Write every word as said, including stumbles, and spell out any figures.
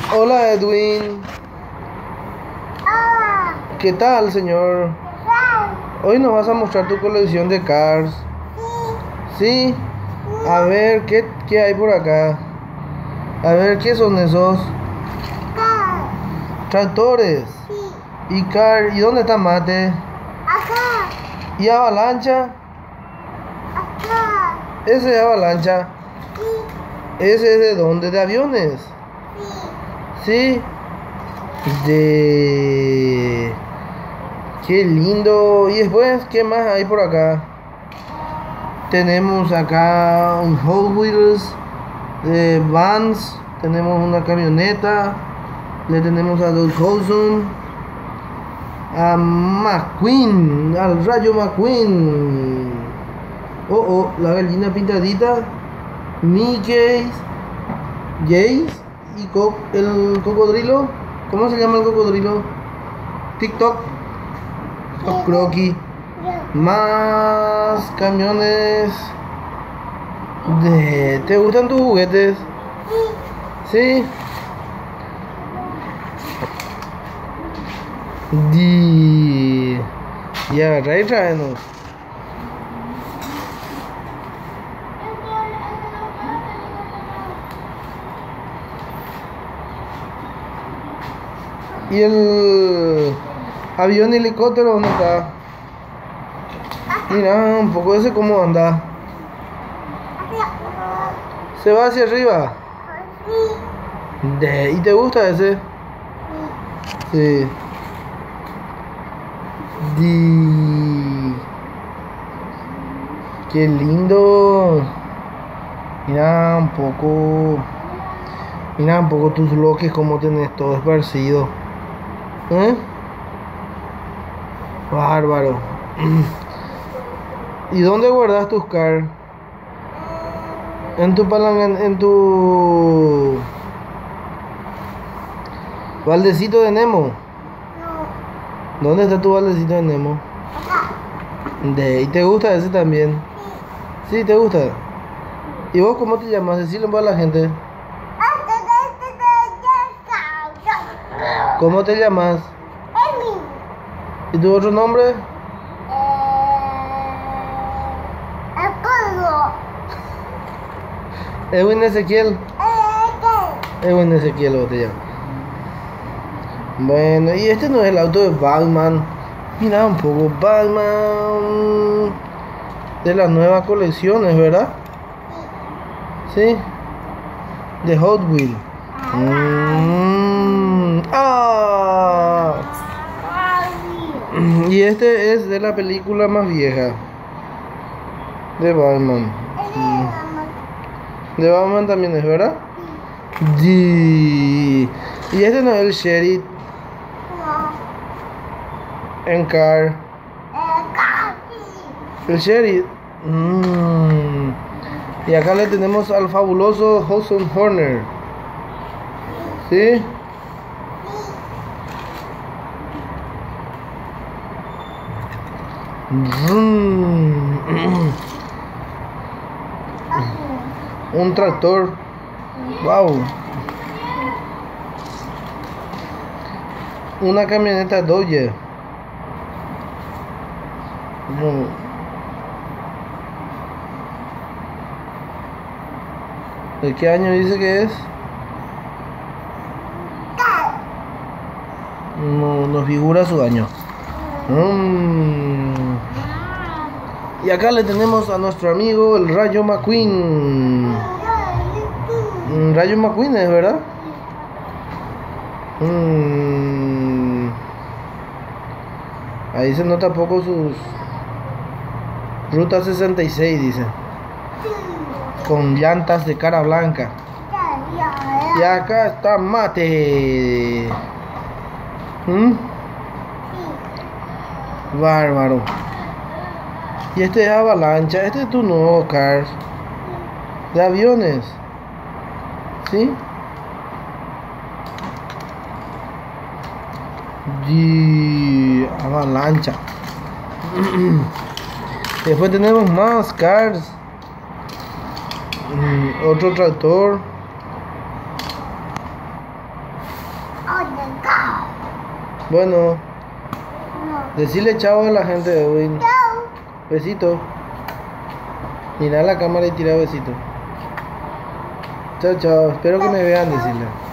Hola Edwin. Hola. ¿Qué tal, señor? Hoy nos vas a mostrar tu colección de cars. Sí. ¿Sí? A ver, ¿qué, qué hay por acá? A ver, ¿qué son esos? Acá. Tractores. Sí. Y car. ¿Y dónde está Mate? Acá. ¿Y avalancha? Acá. Ese es avalancha. Sí. ¿Ese es de dónde? ¿De aviones? Sí. ¿Sí? De... Qué lindo. Y después, ¿qué más hay por acá? Tenemos acá un Hot Wheels de Vans. Tenemos una camioneta. Le tenemos a Doug Hudson, a McQueen, al Rayo McQueen. Oh, oh, la gallina pintadita. Mickey, Jace y co el cocodrilo. ¿Cómo se llama el cocodrilo? TikTok. Los croquis. Más camiones. De... ¿Te gustan tus juguetes? ¿Sí? Di... Y agarra y tráenos. ¿Y el avión helicóptero dónde está? Mira, un poco ese cómo anda. Se va hacia arriba. De, ¿y te gusta ese? Sí. Di. Qué lindo. Mira un poco. Mira un poco tus bloques como tenés todo esparcido. ¿Eh? Bárbaro. ¿Y dónde guardas tus cars? En tu palanca, en tu baldecito de Nemo. No. ¿Dónde está tu baldecito de Nemo? Acá. De, ¿y te gusta ese también? ¿Sí, te gusta? ¿Y vos cómo te llamas? Decirle a la gente. ¿Cómo te llamas? Emi. ¿Y tu otro nombre? Eh, el color. Edwin Ezequiel. Eh, Edwin Ezequiel vos te llamas. Bueno, y este no es el auto de Batman. Mira un poco Batman de las nuevas colecciones, ¿verdad? Sí. De Hot Wheels. Mm. Ah. Y este es de la película más vieja de Batman. De Batman también es, ¿verdad? Sí. Y este no es el Sheriff en Car. El Sheriff. Mm. Y acá le tenemos al fabuloso Hudson Horner. ¿Sí? Un tractor. Wow. Una camioneta Dodge. ¿De qué año dice que es? No, no figura su año. Mm. Y acá le tenemos a nuestro amigo el Rayo McQueen. Mm, Rayo McQueen es, ¿verdad? Mm. Ahí se nota poco sus Ruta sesenta y seis, dice. Con llantas de cara blanca. Y acá está Mate. ¿Mm? Bárbaro. Y este es avalancha. Este es tu nuevo car de aviones. ¿Sí? Y avalancha. Después tenemos más cars. Mm, otro tractor. ¿Dónde está? Bueno, No. decirle chao a la gente de Edwin. Chao. Besito. Mira la cámara y tira besito. Chao, chao. Espero que me vean, decirle.